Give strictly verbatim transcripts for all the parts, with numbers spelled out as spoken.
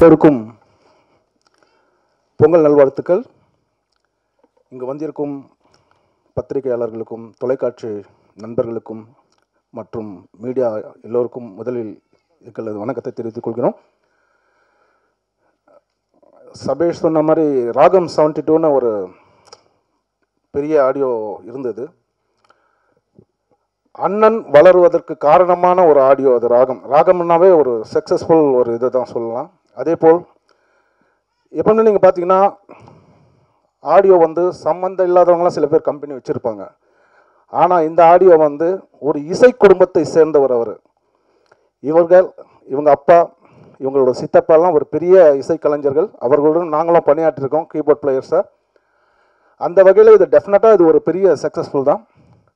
எல்லோருக்கும் பொங்கல் நல்வாழ்த்துக்கள். இங்கு வந்திருக்கும் பத்திரிகையாளர்களுக்கும் தொலைக்காட்சி நண்பர்களுக்கும் மற்றும் மீடியா எல்லோருக்கும் முதலில் எங்களது வணக்கத்தை தெரிவித்துக் கொள்கிறோம். சபேஷ் சொன்ன மாதிரி ராகம் செவன்டி டூன்னு ஒரு பெரிய ஆடியோ இருந்தது. அண்ணன் வளருவதற்கு காரணமான ஒரு ஆடியோ அது. ராகம் ராகம்னாவே ஒரு சக்ஸஸ்ஃபுல் ஒரு இதை தான் சொல்லலாம். அதே போல் எப்பவுமே நீங்கள் பார்த்தீங்கன்னா ஆடியோ வந்து சம்மந்தம் இல்லாதவங்களாம் சில பேர் கம்பெனி வச்சுருப்பாங்க. ஆனால் இந்த ஆடியோ வந்து ஒரு இசை குடும்பத்தை சேர்ந்தவர் அவர். இவர்கள் இவங்க அப்பா இவங்களோட சித்தப்பாலாம் ஒரு பெரிய இசை கலைஞர்கள். அவர்களுடன் நாங்களும் பணியாற்றிருக்கோம், கீபோர்ட் பிளேயர்ஸை. அந்த வகையில் இது டெஃபினட்டாக இது ஒரு பெரிய சக்ஸஸ்ஃபுல் தான்.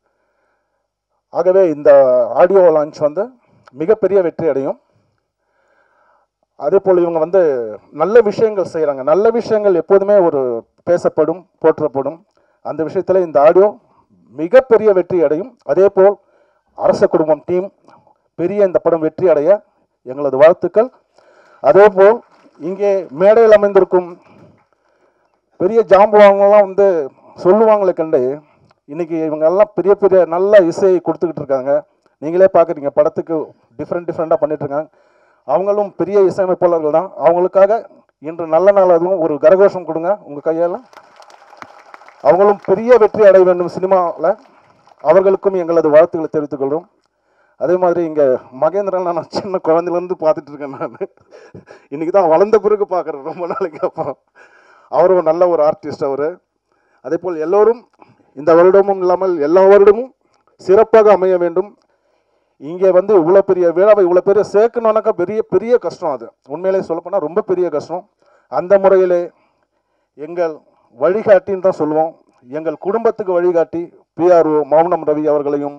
ஆகவே இந்த ஆடியோ லான்ச் வந்து மிகப்பெரிய வெற்றி அடையும். அதே போல் இவங்க வந்து நல்ல விஷயங்கள் செய்கிறாங்க. நல்ல விஷயங்கள் எப்போதுமே ஒரு பேசப்படும், போற்றப்படும். அந்த விஷயத்தில் இந்த ஆடியோ மிகப்பெரிய வெற்றி அடையும். அதே போல் அரச குடும்பம் டீம் பெரிய இந்த படம் வெற்றி அடைய எங்களது வாழ்த்துக்கள். அதே போல் இங்கே மேடையில் அமைந்திருக்கும் பெரிய ஜாம்புவாங்கெல்லாம் வந்து சொல்லுவாங்களே கண்டு இன்றைக்கி இவங்கெல்லாம் பெரிய பெரிய நல்ல இசையை கொடுத்துக்கிட்டு இருக்காங்க. நீங்களே பார்க்குறீங்க, படத்துக்கு டிஃப்ரெண்ட் டிஃப்ரெண்ட்டாக பண்ணிகிட்ருக்காங்க. அவங்களும் பெரிய இசையமைப்பாளர்கள் தான். அவங்களுக்காக இன்று நல்ல நாள் அதுவும் ஒரு கரகோஷம் கொடுங்க உங்கள் கையால். அவங்களும் பெரிய வெற்றி அடைய வேண்டும் சினிமாவில். அவர்களுக்கும் எங்களது வாழ்த்துக்களை தெரிவித்துக் கொள்கிறோம். அதே மாதிரி இங்கே மகேந்திரன் நான் சின்ன குழந்தைலேருந்து பார்த்துட்டு இருக்கேன். நான் இன்றைக்கி தான் வளர்ந்த பிறகு பார்க்குறேன், ரொம்ப நாளைக்கு அப்புறம். அவரும் நல்ல ஒரு ஆர்டிஸ்ட் அவர். அதே போல் எல்லோரும் இந்த வருடமும் இல்லாமல் எல்லா வருடமும் சிறப்பாக அமைய வேண்டும். இங்கே வந்து இவ்வளோ பெரிய விழாவை இவ்வளோ பெரிய சேர்க்கணுன்னாக்கா பெரிய பெரிய கஷ்டம். அது உண்மையிலே சொல்லப்போனால் ரொம்ப பெரிய கஷ்டம். அந்த முறையிலே எங்கள் வழிகாட்டின்னு தான் சொல்லுவோம். எங்கள் குடும்பத்துக்கு வழிகாட்டி பிஆர்ஓ மௌனம் ரவி அவர்களையும்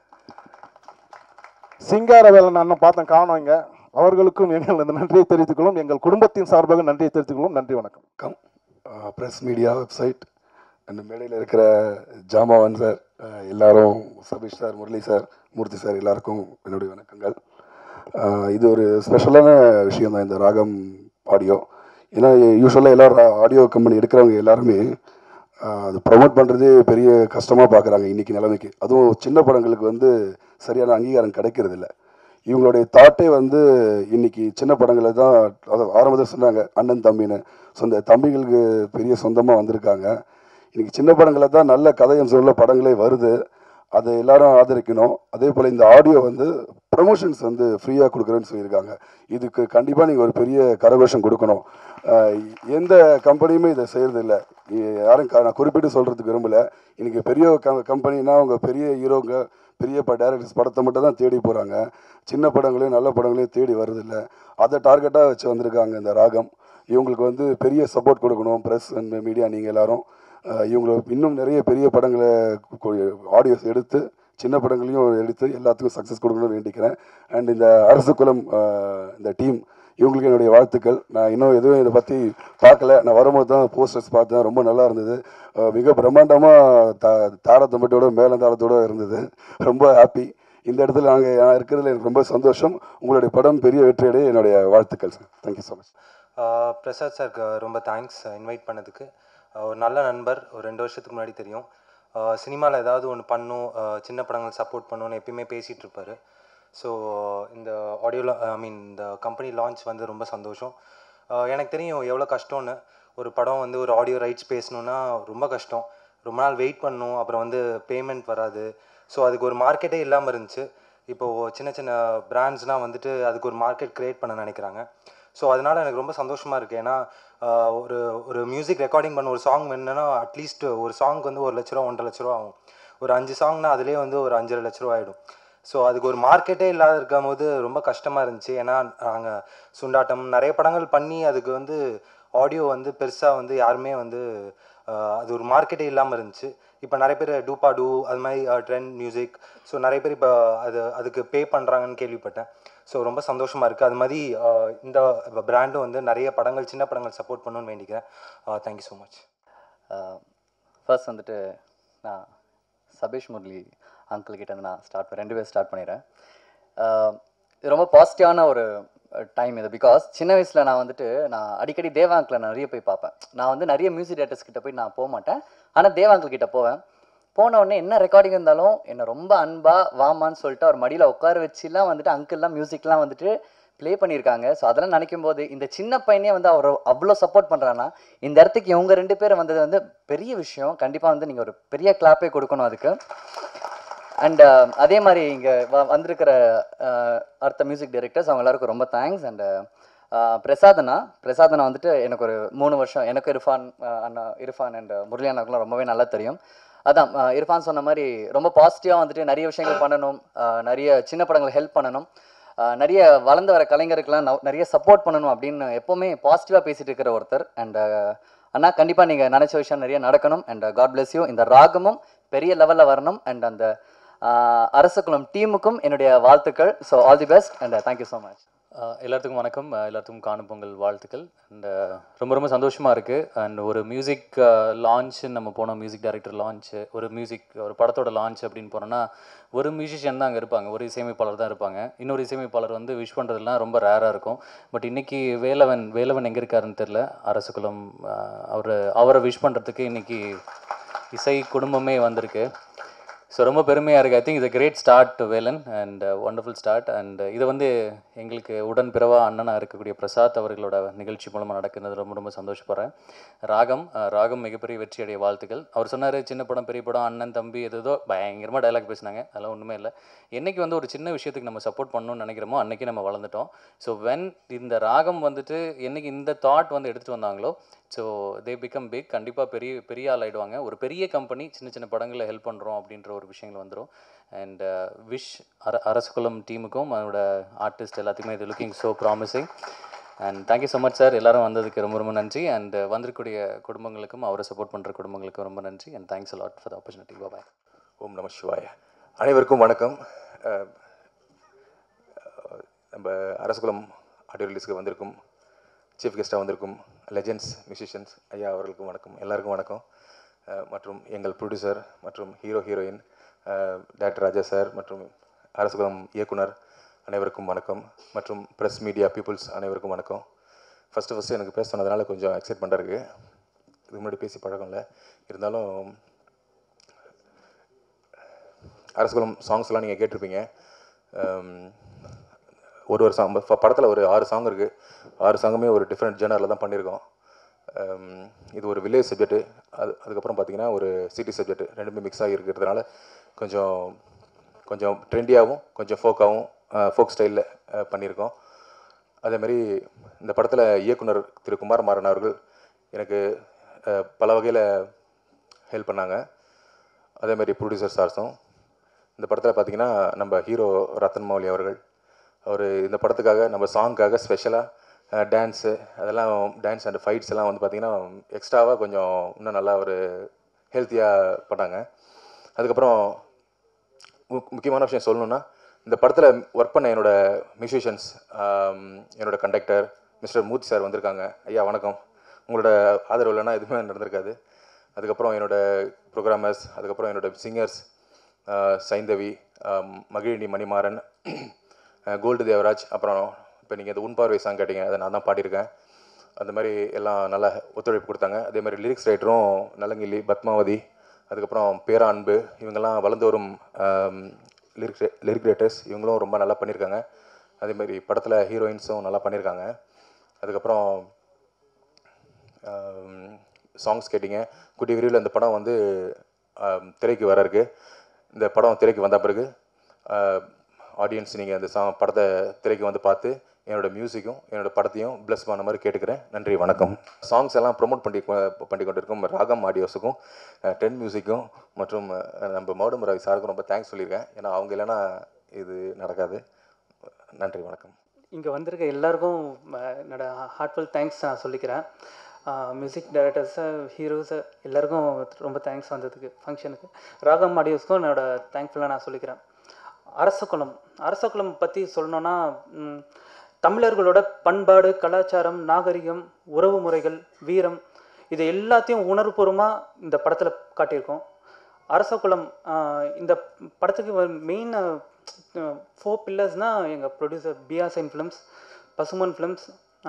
சிங்கார வேலன் அண்ணன் பார்த்தேன் காணோம் இங்கே, அவர்களுக்கும் எங்கள் அந்த நன்றியை தெரிவித்துக்கொள்ளும். எங்கள் குடும்பத்தின் சார்பாக நன்றியை தெரிவித்துக்கொள்ளும். நன்றி, வணக்கம். ப்ரெஸ் மீடியா வெப்சைட் அந்த மேடையில் இருக்கிற ஜாமாவன் சார், எல்லாரும், Sabeesh sir, Murali sir, Moorthy sir, எல்லாருக்கும் என்னுடைய வணக்கங்கள். இது ஒரு ஸ்பெஷலான விஷயம் தான் இந்த ராகம் ஆடியோ. ஏன்னா யூஸ்வலாக எல்லோரும் ஆடியோ கம்பெனி எடுக்கிறவங்க எல்லாருமே அது ப்ரொமோட் பண்ணுறதே பெரிய கஷ்டமாக பார்க்குறாங்க இன்றைக்கி நிலைமைக்கு. அதுவும் சின்ன படங்களுக்கு வந்து சரியான அங்கீகாரம் கிடைக்கிறது இல்லை. இவங்களுடைய தாட்டே வந்து இன்றைக்கி சின்ன படங்களை தான், அதை ஆரம்பத்தில் சொன்னாங்க அண்ணன் தம்பின்னு. சொந்த தம்பிகளுக்கு பெரிய சொந்தமாக வந்திருக்காங்க. இன்றைக்கி சின்ன படங்களை தான் நல்ல கதையும் சொல்ல படங்களே வருது. அதை எல்லாரும் ஆதரிக்கணும். அதே போல் இந்த ஆடியோ வந்து ப்ரமோஷன்ஸ் வந்து ஃப்ரீயாக கொடுக்குறேன்னு சொல்லியிருக்காங்க. இதுக்கு கண்டிப்பாக நீங்கள் ஒரு பெரிய கரகோஷம் கொடுக்கணும். எந்த கம்பெனியுமே இதை செய்கிறதில்ல. யாரும் நான் குறிப்பிட்டு சொல்கிறதுக்கு விரும்பலை. இன்றைக்கி பெரிய க கம்பெனினா அவங்க பெரிய ஹீரோங்க, பெரிய இப்போ டைரக்டர்ஸ் படத்தை மட்டும் தான் தேடி போகிறாங்க. சின்ன படங்களையும் நல்ல படங்களையும் தேடி வருதில்லை. அதை டார்கெட்டாக வச்சு வந்திருக்காங்க இந்த ராகம். இவங்களுக்கு வந்து பெரிய சப்போர்ட் கொடுக்கணும் ப்ரெஸ் அண்ட் மீடியா. நீங்கள் எல்லோரும் இவங்களை இன்னும் நிறைய பெரிய படங்களை ஆடியோஸ் எடுத்து சின்ன படங்களையும் எடுத்து எல்லாத்துக்கும் சக்ஸஸ் கொடுக்கணும்னு வேண்டிக்கிறேன். அண்ட் இந்த அரசு குலம் இந்த டீம் இவங்களுக்கு என்னுடைய வாழ்த்துக்கள். நான் இன்னும் எதுவும் இதை பற்றி பார்க்கல. நான் வரும்போது தான் போஸ்டர்ஸ் பார்த்தேன், ரொம்ப நல்லா இருந்தது. மிக பிரம்மாண்டமாக தா தாரத்தம்பட்டோட மேலந்தாளத்தோடு இருந்தது. ரொம்ப ஹாப்பி. இந்த இடத்துல நாங்கள் நான் இருக்கிறதுல எனக்கு ரொம்ப சந்தோஷம். உங்களுடைய படம் பெரிய வெற்றியடைய என்னுடைய வாழ்த்துக்கள் sir. Thank you so much. Prasad சாருக்கு ரொம்ப தேங்க்ஸ் இன்வைட் பண்ணதுக்கு. ஒரு நல்ல நண்பர், ஒரு ரெண்டு வருஷத்துக்கு முன்னாடி தெரியும். சினிமாவில் ஏதாவது ஒன்று பண்ணும், சின்ன படங்கள் சப்போர்ட் பண்ணணும்னு எப்பயுமே பேசிகிட்டு இருப்பார். ஸோ இந்த ஆடியோவில் ஐ மீன் இந்த கம்பெனி லான்ச் வந்து ரொம்ப சந்தோஷம். எனக்கு தெரியும் எவ்வளோ கஷ்டம்னு. ஒரு படம் வந்து ஒரு ஆடியோ ரைட்ஸ் பேசணுன்னா ரொம்ப கஷ்டம். ரொம்ப நாள் வெயிட் பண்ணணும், அப்புறம் வந்து பேமெண்ட் வராது. ஸோ அதுக்கு ஒரு மார்க்கெட்டே இல்லாமல் இருந்துச்சு. இப்போது சின்ன சின்ன பிராண்ட்ஸ்லாம் வந்துட்டு அதுக்கு ஒரு மார்க்கெட் க்ரியேட் பண்ண நினைக்கிறாங்க. ஸோ அதனால் எனக்கு ரொம்ப சந்தோஷமாக இருக்குது. ஏன்னா ஒரு ஒரு மியூசிக் ரெக்கார்டிங் பண்ண ஒரு சாங் வேணுன்னா அட்லீஸ்ட் ஒரு சாங்க்கு வந்து ஒரு லட்ச ரூபா ஒன்றரை லட்ச ரூபா ஆகும். ஒரு அஞ்சு சாங்னா அதிலே வந்து ஒரு அஞ்சரை லட்ச ரூபா ஆகிடும். ஸோ அதுக்கு ஒரு மார்க்கெட்டே இல்லாத இருக்கும் போது ரொம்ப கஷ்டமாக இருந்துச்சு. ஏன்னா நாங்கள் சுண்டாட்டம் நிறைய படங்கள் பண்ணி அதுக்கு வந்து ஆடியோ வந்து பெருசாக வந்து யாருமே வந்து அது ஒரு மார்க்கெட்டே இல்லாமல் இருந்துச்சு. இப்போ நிறைய பேர் டூப்பா டூ அது மாதிரி ட்ரெண்ட் மியூசிக், ஸோ நிறைய பேர் இப்போ அது அதுக்கு பே பண்ணுறாங்கன்னு கேள்விப்பட்டேன். ஸோ ரொம்ப சந்தோஷமாக இருக்குது. அது மாதிரி இந்த பிராண்டும் வந்து நிறைய படங்கள் சின்ன படங்கள் சப்போர்ட் பண்ணணும்னு வேண்டிக்கிறேன். Thank you so much. ஃபர்ஸ்ட் வந்துட்டு நான் சபேஷ் முரளி அங்கிள் கிட்ட நான் ஸ்டார்ட் ரெண்டு பேர் ஸ்டார்ட் பண்ணிடுறேன். இது ரொம்ப பாசிட்டிவான ஒரு டைம் இது. பிகாஸ் சின்ன வயசில் நான் வந்துட்டு நான் அடிக்கடி தேவாங்கில் நிறைய போய் பார்ப்பேன். நான் வந்து நிறைய மியூசிக் டேரக்டர்ஸ் கிட்ட போய் நான் போக மாட்டேன், ஆனால் தேவாங்கில் கிட்ட போவேன். போன உடனே என்ன ரெக்கார்டிங் இருந்தாலும் என்னை ரொம்ப அன்பா வாமான்னு சொல்லிட்டு அவர் மடியில் உட்கார வச்சுலாம் வந்துட்டு அங்கிள்லாம் மியூசிக்லாம் வந்துட்டு ப்ளே பண்ணியிருக்காங்க. ஸோ அதெல்லாம் நினைக்கும் போது இந்த சின்ன பையனே வந்து அவர் அவ்வளோ சப்போர்ட் பண்ணுறான்னா இந்த இடத்துக்கு இவங்க ரெண்டு பேரும் வந்தது வந்து பெரிய விஷயம். கண்டிப்பாக வந்து நீங்கள் ஒரு பெரிய கிளாப்பே கொடுக்கணும் அதுக்கு. அண்ட் அதே மாதிரி இங்கே வந்திருக்கிற அடுத்த மியூசிக் டைரக்டர்ஸ் அவங்க எல்லாருக்கும் ரொம்ப தேங்க்ஸ். அண்ட் பிரசாதனா பிரசாதனா வந்துட்டு எனக்கு ஒரு மூணு வருஷம் எனக்கு இர்ஃபான் அண்ணா இர்ஃபான் அண்ட் முரளி அண்ணாக்கெலாம் ரொம்பவே நல்லா தெரியும். அதான் இர்ஃபான் சொன்ன மாதிரி ரொம்ப பாசிட்டிவாக வந்துட்டு நிறைய விஷயங்கள் பண்ணணும், நிறைய சின்ன படங்களை ஹெல்ப் பண்ணணும், நிறைய வளர்ந்து வர கலைஞருக்கெல்லாம் நிறைய சப்போர்ட் பண்ணணும் அப்படின்னு எப்போவுமே பாசிட்டிவாக பேசிகிட்டு இருக்கிற ஒருத்தர். அண்ட் அண்ணா கண்டிப்பாக நீங்கள் நினச்ச விஷயம் நிறைய நடக்கணும். And God bless you. இந்த ராகமும் பெரிய லெவலில் வரணும். அண்ட் அந்த அரசகுலம் டீமுக்கும் என்னுடைய வாழ்த்துக்கள். So all the best and thank you so much. எல்லாத்துக்கும் வணக்கம், எல்லாத்துக்கும் காணும் பொங்கல் வாழ்த்துக்கள். அண்ட் ரொம்ப ரொம்ப சந்தோஷமாக இருக்குது. அண்ட் ஒரு மியூசிக் லான்ச்சு நம்ம போனோம், மியூசிக் டைரக்டர் லான்ச்சு, ஒரு மியூசிக் ஒரு படத்தோட லான்ச் அப்படின்னு போனோன்னா ஒரு மியூசிஷியன் தான் அங்கே இருப்பாங்க, ஒரு இசையமைப்பாளர் தான் இருப்பாங்க. இன்னொரு இசையமைப்பாளர் வந்து விஷ் பண்ணுறதுலாம் ரொம்ப ரேராக இருக்கும். பட் இன்றைக்கி வேலவன் வேலவன் எங்கே இருக்காருன்னு தெரில, அரசகுலம் அவர் அவரை விஷ் பண்ணுறதுக்கு இன்றைக்கி இசை குடும்பமே வந்திருக்கு. ஸோ ரொம்ப பெருமையாக இருக்குது. ஐ திங்க் இது great start Velan and wonderful start. And இதை வந்து எங்களுக்கு உடன் பிறவா அண்ணனாக இருக்கக்கூடிய பிரசாத் அவர்களோட நிகழ்ச்சி மூலமாக நடக்கிறது ரொம்ப ரொம்ப சந்தோஷப்படுறேன். ராகம் ராகம் மிகப்பெரிய வெற்றியடைய வாழ்த்துக்கள். அவர் சொன்னார் சின்ன படம் பெரிய படம் அண்ணன் தம்பி எதோ பயங்கரமாக டைலாக் பேசினாங்க, அதெல்லாம் ஒன்றுமே இல்லை. என்றைக்கு வந்து ஒரு சின்ன விஷயத்துக்கு நம்ம சப்போர்ட் பண்ணணும்னு நினைக்கிறோமோ அன்றைக்கி நம்ம வளர்ந்துட்டோம். ஸோ வென் இந்த ராகம் வந்துட்டு என்றைக்கு இந்த தாட் வந்து எடுத்துகிட்டு வந்தாங்களோ ஸோ தே பிகம் பிக். கண்டிப்பாக பெரிய பெரிய ஆள் ஆகிடுவாங்க. ஒரு பெரிய கம்பெனி சின்ன சின்ன படங்களில் ஹெல்ப் பண்ணுறோம் அப்படின்ற ஒரு விஷயங்கள் வந்துடும். அண்ட் விஷ் அர அரசகுலம் டீமுக்கும் அதோட ஆர்டிஸ்ட் எல்லாத்துக்குமே இது looking so promising. And thank you so much sir, எல்லோரும் வந்ததுக்கு ரொம்ப ரொம்ப நன்றி. அண்ட் வந்திருக்கக்கூடிய குடும்பங்களுக்கும் அவரை சப்போர்ட் பண்ணுற குடும்பங்களுக்கும் ரொம்ப நன்றி. And thanks a lot for the opportunity. Bye. ஓம் நம சிவாய. அனைவருக்கும் வணக்கம். நம்ம அரசகுலம் ஆடியோ ரிலீஸுக்கு வந்திருக்கும் சீஃப் கெஸ்ட்டாக வந்திருக்கும் லெஜெண்ட்ஸ் மியூசிஷியன்ஸ் ஐயா அவர்களுக்கும் வணக்கம், எல்லாருக்கும் வணக்கம். மற்றும் எங்கள் ப்ரொடியூசர் மற்றும் hero heroine doctor Raja sir மற்றும் அரசகுலம் இயக்குனர் அனைவருக்கும் வணக்கம். மற்றும் ப்ரெஸ் மீடியா பீப்புள்ஸ் அனைவருக்கும் வணக்கம். ஃபஸ்ட்டு ஃபஸ்ட்டு எனக்கு பேச சொன்னதுனால கொஞ்சம் எக்ஸைட் பண்ணுறதுக்கு இதுக்கு முன்னாடி பேசி பழக்கம் இல்லை. இருந்தாலும் அரசகுலம் சாங்ஸ்லாம் நீங்கள் கேட்டிருப்பீங்க. ஒரு ஒரு சாங் படத்தில் ஒரு ஆறு சாங் இருக்குது. ஆறு சாங்குமே ஒரு டிஃப்ரெண்ட் ஜேனரில் தான் பண்ணியிருக்கோம். இது ஒரு வில்லேஜ் சப்ஜெக்ட்டு, அது அதுக்கப்புறம் பார்த்திங்கன்னா ஒரு சிட்டி சப்ஜெக்ட்டு, ரெண்டுமே மிக்ஸ் ஆகி இருக்கிறதுனால கொஞ்சம் கொஞ்சம் ட்ரெண்டியாகவும் கொஞ்சம் ஃபோக்காகவும் ஃபோக் ஸ்டைலில் பண்ணியிருக்கோம். அதேமாதிரி இந்த படத்தில் இயக்குனர் திரு குமார் மாறன் அவர்கள் எனக்கு பல வகையில் ஹெல்ப் பண்ணாங்க. அதேமாதிரி ப்ரொடியூசர் சார்ஸும். இந்த படத்தில் பார்த்திங்கன்னா நம்ம ஹீரோ ரத்தன் மௌலி அவர்கள் அவர் இந்த படத்துக்காக நம்ம சாங்க்காக ஸ்பெஷலாக டான்ஸு அதெல்லாம் டான்ஸ் அண்ட் ஃபைட்ஸ் எல்லாம் வந்து பார்த்திங்கன்னா எக்ஸ்ட்ராவாக கொஞ்சம் இன்னும் நல்லா ஒரு ஹெல்த்தியாக பண்ணாங்க. அதுக்கப்புறம் முக்கியமான விஷயம் சொல்லணுன்னா இந்த படத்தில் ஒர்க் பண்ண என்னோடய மியூசிஷியன்ஸ், என்னோடய கண்டக்டர் மிஸ்டர் மூர்த்தி சார் வந்திருக்காங்க. ஐயா வணக்கம். உங்களோட ஆதரவு இல்லைன்னா எதுவுமே நடந்திருக்காது. அதுக்கப்புறம் என்னோடய ப்ரோக்ராமர்ஸ், அதுக்கப்புறம் என்னோடய சிங்கர்ஸ் சைந்தவி, மகிழினி மணிமாறன், கோல்டு தேவராஜ், அப்புறம் இப்போ நீங்கள் இந்த உன்பார்வை சாங் கேட்டீங்க, அதை நான் தான் பாடியிருக்கேன். அந்த மாதிரி எல்லாம் நல்லா ஒத்துழைப்பு கொடுத்தாங்க. அதே மாதிரி லிரிக்ஸ் ரைட்டரும் நலங்கிள்ளி, பத்மாவதி, அதுக்கப்புறம் பேரா அன்பு, இவங்கெல்லாம் வளர்ந்து வரும் லிரிக்ஸ் லிரிக் ரைட்டர்ஸ், இவங்களும் ரொம்ப நல்லா பண்ணியிருக்காங்க. அதேமாதிரி படத்தில் ஹீரோயின்ஸும் நல்லா பண்ணியிருக்காங்க. அதுக்கப்புறம் சாங்ஸ் கேட்டிங்க. குட்டி விரிவில் இந்த படம் வந்து திரைக்கு வர இருக்குது. இந்த படம் திரைக்கு வந்த பிறகு ஆடியன்ஸ் நீங்கள் அந்த சா படத்தை திரைக்கு வந்து பார்த்து என்னோடய மியூசிக்கும் என்னோடய படத்தையும் ப்ளஸ் பண்ண மாதிரி கேட்டுக்கிறேன். நன்றி, வணக்கம். சாங்ஸ் எல்லாம் ப்ரொமோட் பண்ணி பண்ணி கொண்டிருக்கும் ராகம் ஆடியோஸுக்கும் டென் மியூசிக்கும் மற்றும் நம்ம மௌடமுறை சாருக்கும் ரொம்ப தேங்க்ஸ் சொல்லியிருக்கேன். ஏன்னா அவங்க இல்லைன்னா இது நடக்காது. நன்றி, வணக்கம். இங்கே வந்திருக்க எல்லாருக்கும் என்னோட ஹார்ட்ஃபுல் தேங்க்ஸ் நான் சொல்லிக்கிறேன். மியூசிக் டைரக்டர்ஸு, ஹீரோஸு எல்லாருக்கும் ரொம்ப தேங்க்ஸ் வந்ததுக்கு ஃபங்க்ஷனுக்கு. ராகம் ஆடியோஸ்க்கும் என்னோடய தேங்க்ஃபுல்லாக நான் சொல்லிக்கிறேன். அரசகுலம் அரசகுலம் பற்றி சொல்லணுன்னா தமிழர்களோட பண்பாடு, கலாச்சாரம், நாகரிகம், உறவு முறைகள், வீரம், இது எல்லாத்தையும் உணர்வுபூர்வமாக இந்த படத்தில் காட்டியிருக்கோம். அரசகுலம் இந்த படத்துக்கு மெயின் ஃபோர் பில்லர்ஸ்னால் எங்கள் ப்ரொடியூசர் பிஆர்சைன் films, Pasuman films,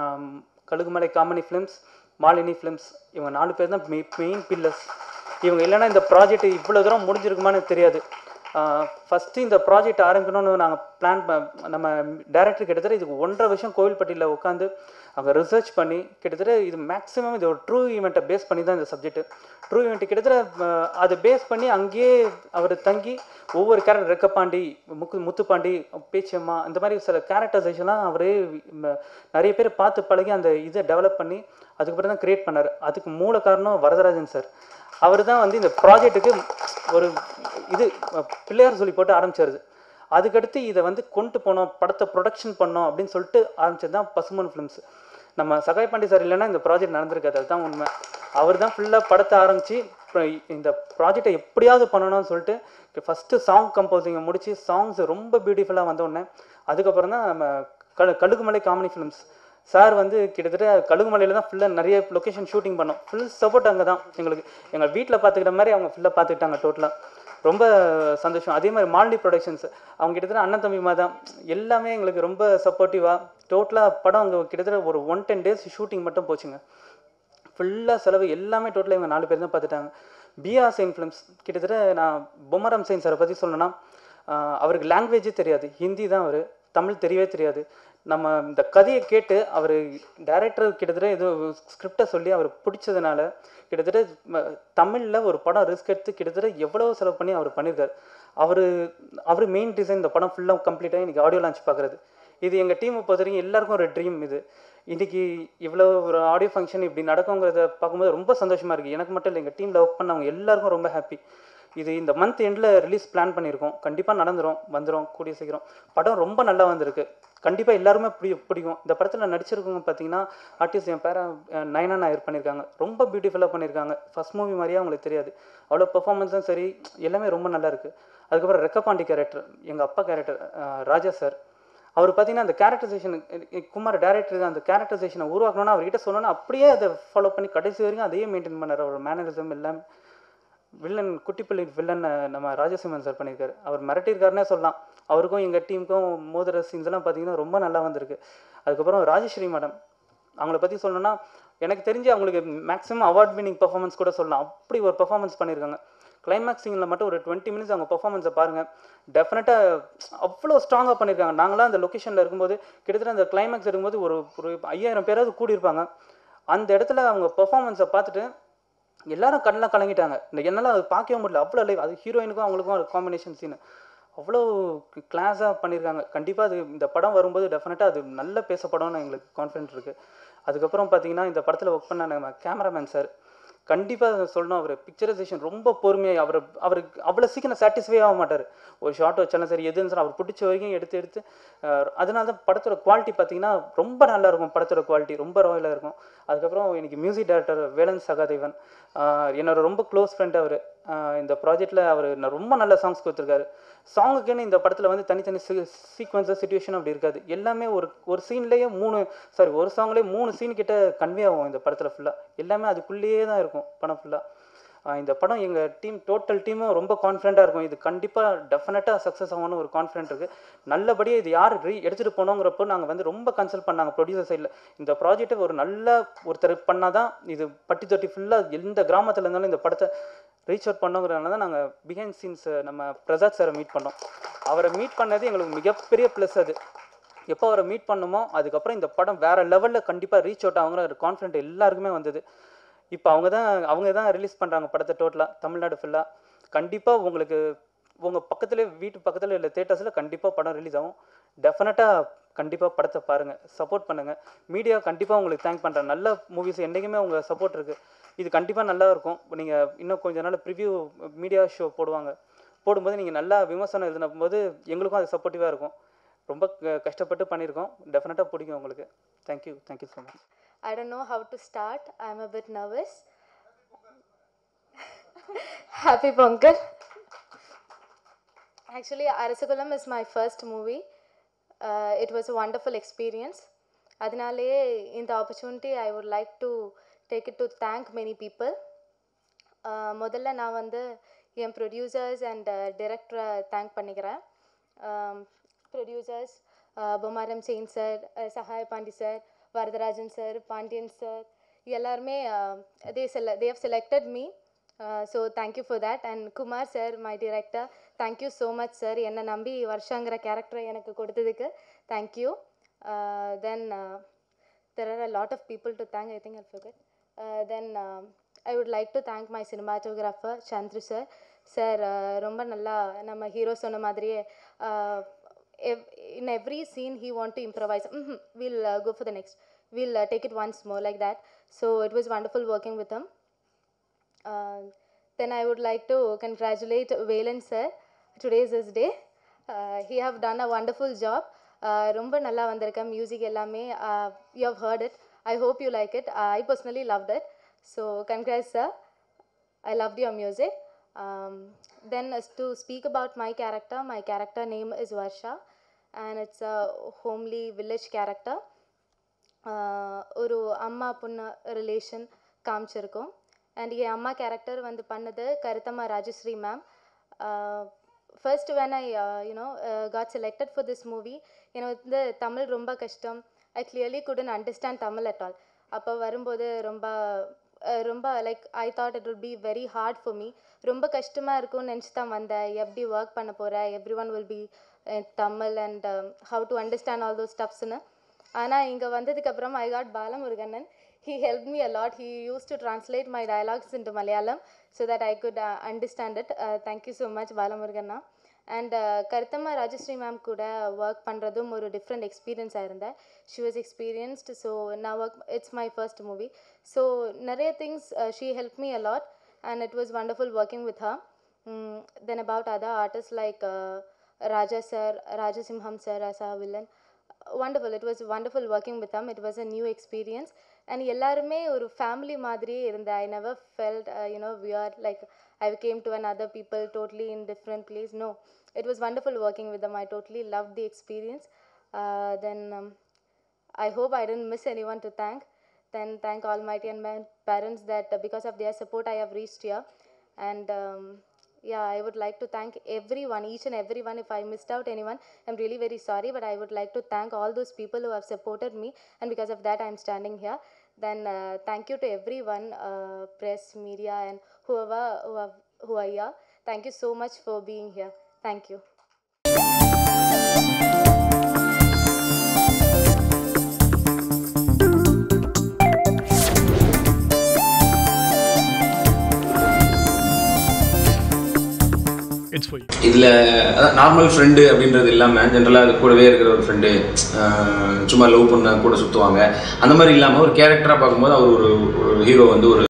Kazhugumalai comedy films, Malini films, இவங்க நாலு பேர் தான் மெய் மெயின் பில்லர்ஸ். இவங்க இல்லைன்னா இந்த ப்ராஜெக்ட் இவ்வளோ தூரம் முடிஞ்சிருக்குமான்னு தெரியாது. ஃபஸ்ட்டு இந்த ப்ராஜெக்ட் ஆரம்பிக்கணும்னு நாங்கள் பிளான் ப நம்ம டேரக்டர் கிட்டத்தட்ட இதுக்கு ஒன்றரை வருஷம் கோவில்பட்டியில் உட்காந்து அங்கே ரிசர்ச் பண்ணி கிட்டத்தட்ட இது மேக்ஸிமம் இது ஒரு ட்ரூ ஈவெண்ட்டை பேஸ் பண்ணி தான் இந்த சப்ஜெக்ட். ட்ரூ ஈவெண்ட் கிட்டத்தட்ட அதை பேஸ் பண்ணி அங்கேயே அவர் தங்கி ஒவ்வொரு கேரக்டர் ரெக்கப்பாண்டி, முக்கு முத்துப்பாண்டி, பேச்சியம்மா, இந்த மாதிரி சில கேரக்டரைசேஷன்லாம் அவரே நிறைய பேர் பார்த்து பழகி அந்த இதை டெவலப் பண்ணி அதுக்கப்புறம் தான் க்ரியேட் பண்ணார். அதுக்கு மூல காரணம் வரதராஜன் சார். அவர் தான் வந்து இந்த ப்ராஜெக்ட்டுக்கு ஒரு இது பிள்ளையார் சொல்லி போட்டு ஆரம்பிச்சாரு. அதுக்கடுத்து இதை வந்து கொண்டு போனோம், படத்தை ப்ரொடக்ஷன் பண்ணோம் அப்படின்னு சொல்லிட்டு ஆரம்பிச்சது தான் பசுமன் ஃபிலிம்ஸ். நம்ம சகாய் பாண்டி சார் இல்லைன்னா இந்த ப்ராஜெக்ட் நடந்திருக்காது. அதுதான் உண்மை. அவர் தான் ஃபுல்லாக படத்தை ஆரம்பித்து இந்த ப்ராஜெக்டை எப்படியாவது பண்ணணும்னு சொல்லிட்டு ஃபஸ்ட்டு சாங் கம்போசிங்கை முடித்து சாங்ஸ் ரொம்ப பியூட்டிஃபுல்லாக வந்தோடனே அதுக்கப்புறம் தான் நம்ம கழு கழுகுமலை காமெடி ஃபிலிம்ஸ் சார் வந்து கிட்டத்தட்ட கழுகுமலையில் தான் ஃபுல்லாக நிறைய லொக்கேஷன் ஷூட்டிங் பண்ணோம். ஃபுல் சப்போர்ட் அங்கே தான் எங்களுக்கு. எங்கள் வீட்டில் பார்த்துக்கிட்ட மாதிரி அவங்க ஃபுல்லாக பார்த்துக்கிட்டாங்க டோட்டலாக. ரொம்ப சந்தோஷம். அதே மாதிரி மாலினி ப்ரொடக்ஷன்ஸ் அவங்க கிட்டத்தட்ட அண்ணன் தம்பி மாதிரி தான். எல்லாமே எங்களுக்கு ரொம்ப சப்போர்ட்டிவாக டோட்டலாக படம் அங்கே கிட்டத்தட்ட ஒரு ஒன் டென் டேஸ் ஷூட்டிங் மட்டும் போச்சுங்க. ஃபுல்லாக செலவு எல்லாமே டோட்டலாக இவங்க நாலு பேர் தான் பார்த்துட்டாங்க. பிஆர் சைன் ஃபிலிம்ஸ் கிட்டத்தட்ட நான் பொம்மரம் சைன் சாரை பற்றி சொல்லணும்னா அவருக்கு லாங்குவேஜே தெரியாது, ஹிந்தி தான் அவர், தமிழ் தெரியவே தெரியாது. நம்ம இந்த கதையை கேட்டு அவர் டைரக்டர் கிட்டத்தட்ட ஏதோ ஸ்கிரிப்டை சொல்லி அவர் பிடிச்சதுனால கிட்டத்தட்ட தமிழில் ஒரு படம் ரிஸ்க் எடுத்து கிட்டத்தட்ட எவ்வளோ செலவு பண்ணி அவர் பண்ணியிருக்காரு. அவர் அவர் மெயின் டிசைன் இந்த படம் ஃபுல்லாக கம்ப்ளீட்டாக இன்றைக்கி ஆடியோ லான்ச் பார்க்குறது. இது எங்கள் டீமை பொறுத்த வரைக்கும் எல்லாருக்கும் ஒரு ட்ரீம். இது இன்றைக்கி இவ்வளோ ஒரு ஆடியோ ஃபங்க்ஷன் இப்படி நடக்குங்கிறத பார்க்கும்போது ரொம்ப சந்தோஷமாக இருக்குது. எனக்கு மட்டும் இல்லை, எங்கள் டீமில் ஒர்க் பண்ணவங்க எல்லாருக்கும் ரொம்ப ஹாப்பி. இது இந்த மந்த் எண்டில் ரிலீஸ் பிளான் பண்ணியிருக்கோம். கண்டிப்பாக நடந்துடும், வந்துடும் கூடிய சீக்கிரம். படம் ரொம்ப நல்லா வந்திருக்கு. கண்டிப்பாக எல்லாருமே பிடி பிடிக்கும். இந்த படத்தில் நடிச்சிருக்கவங்க பார்த்தீங்கன்னா ஆர்டிஸ்ட் என் பேர நயனா நாயர் பண்ணியிருக்காங்க. ரொம்ப பியூட்டிஃபுல்லாக பண்ணியிருக்காங்க. ஃபஸ்ட் மூவி மாதிரியே அவங்களுக்கு தெரியாது. அவ்வளோ பெர்ஃபார்மன்ஸும் சரி எல்லாமே ரொம்ப நல்லா இருக்குது. அதுக்கப்புறம் ரெக்கப்பாண்டி கேரக்டர், எங்கள் அப்பா கேரக்டர் ராஜா சார், அவர் பார்த்தீங்கன்னா அந்த கேரக்டரைசேஷன் குமார் டேரக்டருக்கு அந்த கேரக்டரைசேஷனை உருவாக்கணும்னா அவர்கிட்ட சொன்னோன்னா அப்படியே அதை ஃபாலோ பண்ணி கடைசி வரைக்கும் அதையே மெயின்டைன் பண்ணார். அவர் மேனரிசம் எல்லாமே. வில்லன் குட்டிப்பள்ளி வில்லன் நம்ம ராஜசிம்மன் சார் பண்ணியிருக்காரு. அவர் மிரட்டியிருக்காருன்னே சொல்லலாம். அவருக்கும் எங்கள் டீமுக்கும் மோதிர சீன்ஸ் எல்லாம் பார்த்தீங்கன்னா ரொம்ப நல்லா வந்திருக்கு. அதுக்கப்புறம் ராஜஸ்ரீ மேடம், அவங்கள பற்றி சொல்லணும்னா எனக்கு தெரிஞ்சு அவங்களுக்கு மேக்ஸிமம் அவார்ட் வின்னிங் பர்ஃபார்மன்ஸ் கூட சொல்லலாம். அப்படி ஒரு பர்ஃபார்மன்ஸ் பண்ணியிருக்காங்க. கிளைமேக்ஸ் சீனில் மட்டும் ஒரு டுவெண்ட்டி மினிட்ஸ் அவங்க பர்ஃபார்மன்ஸை பாருங்கள். டெஃபினட்டாக அவ்வளோ ஸ்ட்ராங்காக பண்ணியிருக்காங்க. நாங்களாம் அந்த லொக்கேஷனில் இருக்கும்போது கிட்டத்தட்ட அந்த கிளைமேக்ஸ் இருக்கும்போது ஒரு ஒரு ஐயாயிரம் பேராவது கூடியிருப்பாங்க. அந்த இடத்துல அவங்க பர்ஃபார்மன்ஸை பார்த்துட்டு எல்லாரும் கண்ணெலாம் கலங்கிட்டாங்க. இந்த என்னால் அது பார்க்கவே முடியல. அவ்வளோ லைவ். அது ஹீரோயினுக்கும் அவங்களுக்கும் ஒரு காம்பினேஷன் சீனு அவ்வளோ கிளாஸாக பண்ணியிருக்காங்க. கண்டிப்பாக அது இந்த படம் வரும்போது டெஃபினட்டாக அது நல்ல பேசப்படும்னு எங்களுக்கு கான்ஃபிடென்ட் இருக்குது. அதுக்கப்புறம் பார்த்தீங்கன்னா இந்த படத்தில் ஒர்க் பண்ண நம்ம கேமராமேன் சார் கண்டிப்பாக சொல்லணும். அவர் பிக்சரைசேஷன் ரொம்ப பொறுமையாக அவர் அவருக்கு அவ்வளோ சீக்கிரம் சாட்டிஸ்ஃபை ஆக மாட்டார். ஒரு ஷார்ட் வச்சாலும் சரி எதுன்னு சார் அவர் பிடிச்ச வரைக்கும் எடுத்து எடுத்து அதனால தான் படத்தோட குவாலிட்டி பார்த்தீங்கன்னா ரொம்ப நல்லாயிருக்கும். படத்தோட குவாலிட்டி ரொம்ப ராயலாக இருக்கும். அதுக்கப்புறம் எனக்கு மியூசிக் டைரக்டர் வேலன் சகாதேவன் என்னோட ரொம்ப க்ளோஸ் ஃப்ரெண்ட். அவர் இந்த ப்ராஜெக்டில் அவர் ரொம்ப நல்ல சாங்ஸ் கொடுத்துருக்காரு. சாங்குக்குன்னு இந்த படத்தில் வந்து தனித்தனி சீ சீக்வன்ஸாக சிச்சுவேஷன் அப்படி இருக்காது. எல்லாமே ஒரு ஒரு சீன்லேயே மூணு சாரி ஒரு சாங்லேயே மூணு சீன் கிட்ட கன்வே ஆகும் இந்த படத்தில் ஃபுல்லாக. எல்லாமே அதுக்குள்ளேயே தான் இருக்கும் படம் ஃபுல்லாக. இந்த படம் எங்கள் டீம் டோட்டல் டீமும் ரொம்ப கான்ஃபிடென்ட்டாக இருக்கும். இது கண்டிப்பாக டெஃபினட்டாக சக்ஸஸ் ஆகணும்னு ஒரு கான்ஃபிடென்ட் இருக்குது. நல்லபடியாக இது யார் ரீ எடுத்துகிட்டு போனோங்கிறப்போ நாங்கள் வந்து ரொம்ப கன்சல்ட் பண்ணாங்க ப்ரொடியூசர் சைடில். இந்த ப்ராஜெக்டை ஒரு நல்ல ஒருத்தர் பண்ணால் தான் இது பட்டி தொட்டி ஃபுல்லாக எந்த கிராமத்தில் இருந்தாலும் இந்த படத்தை ரீச் அவுட் பண்ணோங்கிறதுனால தான் நாங்கள் பிஹைண்ட் சீன்ஸ் நம்ம பிரசாத் சாரை மீட் பண்ணோம். அவரை மீட் பண்ணது எங்களுக்கு மிகப்பெரிய ப்ளஸ். அது எப்போ அவரை மீட் பண்ணுமோ அதுக்கப்புறம் இந்த படம் வேறு லெவலில் கண்டிப்பாக ரீச் அவுட் ஆகுங்கிற ஒரு கான்ஃபிடென்ட் எல்லாருக்குமே வந்தது. இப்போ அவங்க தான் அவங்க தான் ரிலீஸ் பண்ணுறாங்க படத்தை டோட்டலாக தமிழ்நாடு ஃபுல்லாக. கண்டிப்பாக உங்களுக்கு உங்கள் பக்கத்துலேயே வீட்டு பக்கத்தில் இல்லை தேட்டர்ஸில் கண்டிப்பாக படம் ரிலீஸ் ஆகும். டெஃபினட்டாக கண்டிப்பாக படத்தை பாருங்கள், சப்போர்ட் பண்ணுங்கள். மீடியா கண்டிப்பாக உங்களுக்கு தேங்க் பண்ணுறேன். நல்ல மூவிஸ் என்றைக்குமே உங்கள் சப்போர்ட் இருக்குது. இது கண்டிப்பாக நல்லா இருக்கும். நீங்கள் இன்னும் கொஞ்ச நாள் ப்ரிவ்யூ மீடியா ஷோ போடுவாங்க. போடும்போது நீங்கள் நல்லா விமர்சனம் எழுதின போது எங்களுக்கும் அது சப்போர்ட்டிவாக இருக்கும். ரொம்ப கஷ்டப்பட்டு பண்ணியிருக்கோம். டெஃபினட்டாக பிடிக்கும் உங்களுக்கு. Thank you thank you so much. I don't know how to start. I'm a bit nervous. Happy Pongal. Actually, Arasakulam is my first movie. Uh, it was a wonderful experience. Adinale, in the opportunity, I would like to take it to thank many people. Uh, முதல்ல நான் வந்து என் producers and டைரக்டரை thank பண்ணிக்கிறேன். Producers பொமாரம் செயின் sir, Sahaya Pandi sir, Varadharajan sir, Pandiyan sir, எல்லாருமே they செல they have selected me. So thank you for that. And Kumar sir, my director, thank you so much sir, என்னை நம்பி வருஷங்கிற கேரக்டரை எனக்கு கொடுத்ததுக்கு thank you. Then there are a lot of people to thank. I think I'll forget. Uh, then uh, I would like to thank my cinematographer Chandru sir. Sir, ரொம்ப நல்லா நம்ம hero சொன்ன மாதிரியே in every scene he want to improvise. Mm-hmm. We'll uh, go for the next. We'll uh, take it once more like that. So it was wonderful working with him. Uh, then I would like to congratulate Velan sir. Today is his day. Uh, he have done a wonderful job. ரொம்ப நல்லா வந்திருக்க music எல்லாமே. You have heard it. I hope you like it. I personally loved it. So congrats sir. I loved your music. Then to speak about my character, my character name is Varsha and it's a homely village character. ஒரு அம்மா பொண்ணு relation காமிச்சிருக்கோம். And என் அம்மா character வந்து பண்ணது Karuthamma Rajashree ma'am. First when I uh, you know uh, got selected for this movie, you know the Tamil ரொம்ப கஷ்டம். I clearly couldn't understand Tamil at all. அப்போ வரும்போது ரொம்ப ரொம்ப like I thought it will be very hard for me. ரொம்ப கஷ்டமாக இருக்கும்னு நினச்சி தான் வந்தேன். எப்படி ஒர்க் பண்ண போகிறேன், everyone will be Tamil and how to understand all those ஸ்டப்ஸ்னு. ஆனால் இங்கே வந்ததுக்கப்புறம் ஐ காட் பாலமுருகண்ணன். He helped me a lot. He used to translate my dialogues into Malayalam so that I could uh, understand it. Uh, thank you so much, Balamurganna. And Karthamma Rajashree ma'am kuda work pandradum oru different experience ah irundha. She was experienced, so now work, it's my first movie. So nariya things uh, she helped me a lot and it was wonderful working with her. Mm, then about other artists like uh, Raja sir, Rajasimham sir as a villain. Wonderful. It was wonderful working with them. It was a new experience. And எல்லாருமே ஒரு family மாதிரியே இருந்தேன். I never felt uh, you know weird like I came to another people totally in different place. No, it was wonderful working with them. I totally loved the experience. Uh, then um, I hope I didn't miss anyone to thank. Then thank Almighty and my parents that uh, because of their support I have reached here. And um, yeah, I would like to thank everyone, each and everyone. If I missed out anyone, I'm really very sorry, but I would like to thank all those people who have supported me, and because of that I'm standing here. Then uh, thank you to everyone, uh, press, media, and whoever who, have, who are here. Thank you so much for being here. Thank you. இதில் அதான் normal friend அப்படின்றது இல்லாமல் ஜென்ரலாக அது கூடவே இருக்கிற ஒரு friend, சும்மா லவ் பண்ண கூட சுற்றுவாங்க, அந்த மாதிரி இல்லாமல் ஒரு கேரக்டராக பார்க்கும்போது அவர் ஒரு ஹீரோ வந்து ஒரு